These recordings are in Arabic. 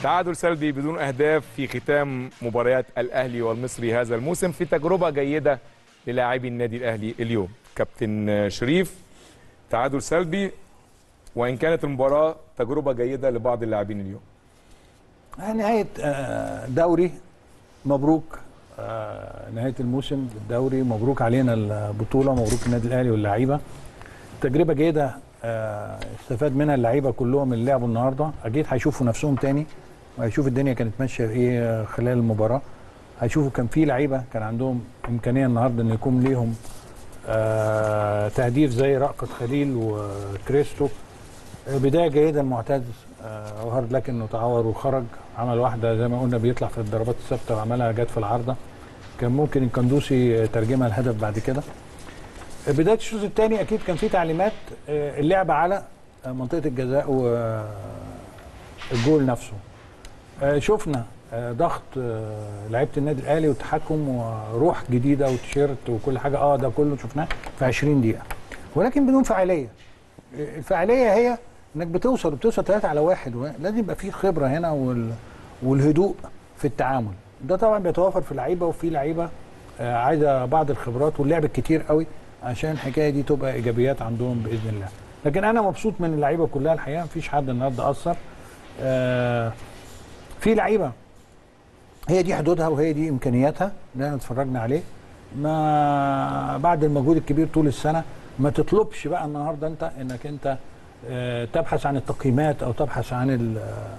تعادل سلبي بدون أهداف في ختام مباريات الأهلي والمصري هذا الموسم في تجربة جيدة للاعبي النادي الأهلي اليوم. كابتن شريف، تعادل سلبي وإن كانت المباراة تجربة جيدة لبعض اللاعبين اليوم. نهاية دوري مبروك، نهاية الموسم الدوري مبروك علينا البطولة، مبروك النادي الأهلي واللعيبة. تجربة جيدة استفاد منها اللعيبة كلهم اللي لعبوا النهاردة، أكيد هيشوفوا نفسهم تاني وهيشوفوا الدنيا كانت ماشية إيه خلال المباراة. هيشوفوا كان في لعيبة كان عندهم إمكانية النهاردة إن يكون ليهم تهديف زي رأفت خليل وكريستو. بداية جيدة المعتز وهارد لك انه تعور وخرج، عمل واحدة زي ما قلنا بيطلع في الضربات الثابتة وعملها جت في العارضة، كان ممكن الكندوسي ترجمها الهدف بعد كده. بداية الشوط الثاني اكيد كان في تعليمات اللعب على منطقة الجزاء والجول نفسه. شفنا ضغط لعيبة النادي الاهلي والتحكم وروح جديدة وتيشيرت وكل حاجة، ده كله شفناه في 20 دقيقة ولكن بدون فاعلية. الفاعلية هي انك بتوصل 3-1، لازم يبقى في خبره هنا والهدوء في التعامل. ده طبعا بيتوافر في لعيبه، وفي لعيبه عايزه بعض الخبرات واللعب الكتير قوي عشان الحكايه دي تبقى ايجابيات عندهم باذن الله. لكن انا مبسوط من اللعيبه كلها الحقيقه، مفيش حد النهارده اثر. في لعيبه هي دي حدودها وهي دي امكانياتها اللي احنا اتفرجنا عليه، ما بعد المجهود الكبير طول السنه ما تطلبش بقى النهارده انك انت تبحث عن التقييمات او تبحث عن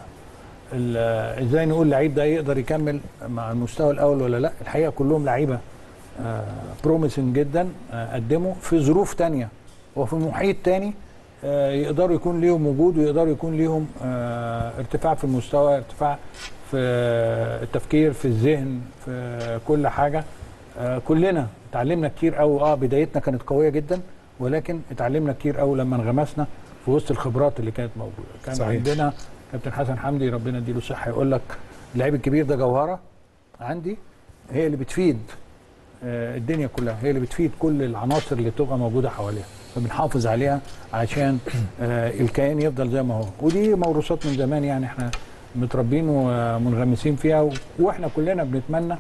ازاي نقول اللعيب ده يقدر يكمل مع المستوى الاول ولا لا. الحقيقه كلهم لعيبه بروميسنج جدا، قدموا في ظروف تانية وفي محيط تاني يقدروا يكون ليهم وجود ويقدروا يكون ليهم ارتفاع في المستوى، ارتفاع في التفكير، في الذهن، في كل حاجه. كلنا اتعلمنا كتير قوي. بدايتنا كانت قويه جدا ولكن اتعلمنا كتير قوي لما انغمسنا في وسط الخبرات اللي كانت موجوده. كان صحيح. عندنا كابتن حسن حمدي ربنا يديله الصحه يقول لك اللعيب الكبير ده جوهره عندي، هي اللي بتفيد الدنيا كلها، هي اللي بتفيد كل العناصر اللي بتبقى موجوده حواليها، فبنحافظ عليها عشان الكيان يفضل زي ما هو. ودي موروثات من زمان، يعني احنا متربين ومنغمسين فيها، واحنا كلنا بنتمنى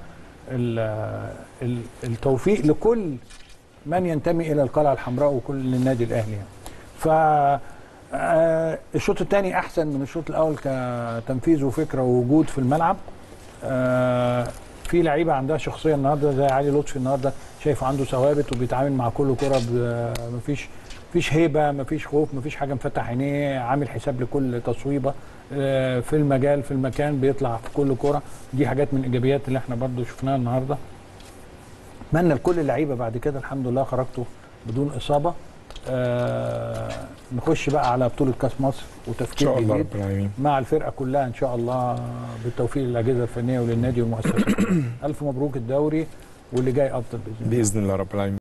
التوفيق لكل من ينتمي الى القلعه الحمراء وكل النادي الاهلي. ف الشوط الثاني احسن من الشوط الاول كتنفيذ وفكره ووجود في الملعب. في لعيبه عندها شخصيه النهارده زي علي لطفي، النهارده شايفه عنده ثوابت وبيتعامل مع كل كره مفيش هيبه، مفيش خوف، مفيش حاجه، مفتح عينيه، عامل حساب لكل تصويبه في المجال في المكان، بيطلع في كل كره. دي حاجات من الايجابيات اللي احنا برضو شفناها النهارده. اتمنى لكل اللعيبه بعد كده الحمد لله خرجتوا بدون اصابه. نخش بقى على بطوله كاس مصر وتفكير جديد مع الفرقه كلها ان شاء الله، بالتوفيق للاجهزه الفنيه وللنادي والمؤسسات. الف مبروك الدوري واللي جاي افضل باذن الله. باذن الله رب العالمين.